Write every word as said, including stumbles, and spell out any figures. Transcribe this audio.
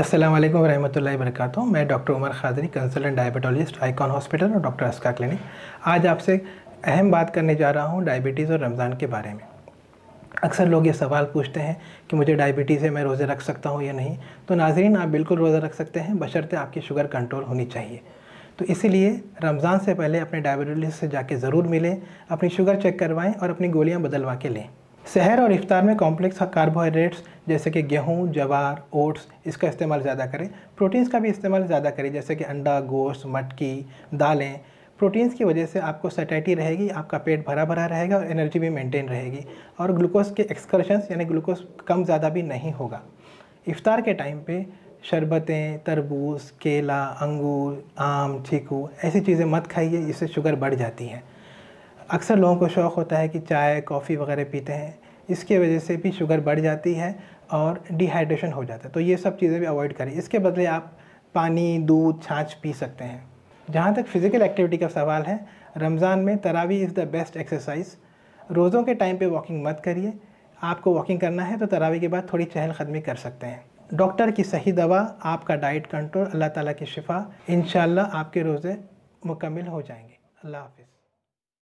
अस्सलाम वालेकुम रहमतुल्लाहि वबरकातुहू। मैं doctor Umar Khadri, consultant diabetologist, icon hospital और डॉक्टर अस्का क्लिनिक। आज आपसे अहम बात करने जा रहा हूँ डायबिटीज़ और रमज़ान के बारे में। अक्सर लोग ये सवाल पूछते हैं कि मुझे डायबिटीज़ है, मैं रोज़े रख सकता हूँ या नहीं। तो नाज़रीन, आप बिल्कुल रोज़ा रख सकते हैं, बशर्ते आपकी शुगर कंट्रोल होनी चाहिए। तो इसीलिए रमज़ान से पहले अपने डायबिटोलॉजिस्ट से जाके ज़रूर मिलें, अपनी शुगर चेक करवाएं और अपनी गोलियां बदलवा के लें। सहर और इफ्तार में कॉम्प्लेक्स कार्बोहाइड्रेट्स जैसे कि गेहूं, जवार, ओट्स, इसका इस्तेमाल ज़्यादा करें। प्रोटीन्स का भी इस्तेमाल ज़्यादा करें, जैसे कि अंडा, गोश्त, मटकी, दालें। प्रोटीन्स की वजह से आपको सैटिस्फैक्टी रहेगी, आपका पेट भरा भरा रहेगा और एनर्जी भी मेंटेन रहेगी, और ग्लूकोज के एक्सकर्शंस यानी ग्लूकोज कम ज़्यादा भी नहीं होगा। इफ्तार के टाइम पे शरबतें, तरबूज, केला, अंगूर, आम, चीकू ऐसी चीज़ें मत खाइए, इससे शुगर बढ़ जाती है। अक्सर लोगों को शौक़ होता है कि चाय, कॉफ़ी वगैरह पीते हैं, इसके वजह से भी शुगर बढ़ जाती है और डिहाइड्रेशन हो जाता है। तो ये सब चीज़ें भी अवॉइड करें। इसके बदले आप पानी, दूध, छाछ पी सकते हैं। जहाँ तक फ़िज़िकल एक्टिविटी का सवाल है, रमज़ान में तरावी इज़ द बेस्ट एक्सरसाइज। रोज़ों के टाइम पे वॉकिंग मत करिए। आपको वॉकिंग करना है तो तरावी के बाद थोड़ी चहलकदमी कर सकते हैं। डॉक्टर की सही दवा, आपका डाइट कंट्रोल, अल्लाह ताला की शिफा, इंशाअल्लाह आपके रोज़े मुकम्मल हो जाएंगे। अल्लाह हाफ़िज़।